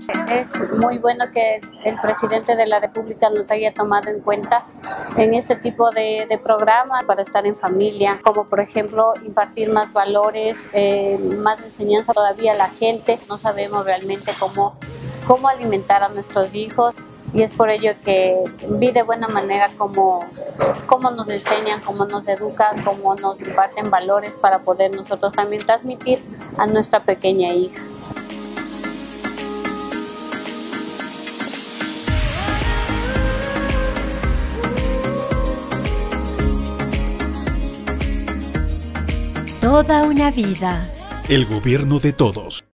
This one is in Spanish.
Es muy bueno que el presidente de la República nos haya tomado en cuenta en este tipo de programas para estar en familia, como por ejemplo impartir más valores, más enseñanza todavía a la gente. No sabemos realmente cómo alimentar a nuestros hijos y es por ello que vi de buena manera cómo nos enseñan, cómo nos educan, cómo nos imparten valores para poder nosotros también transmitir a nuestra pequeña hija. Toda una vida. El gobierno de todos.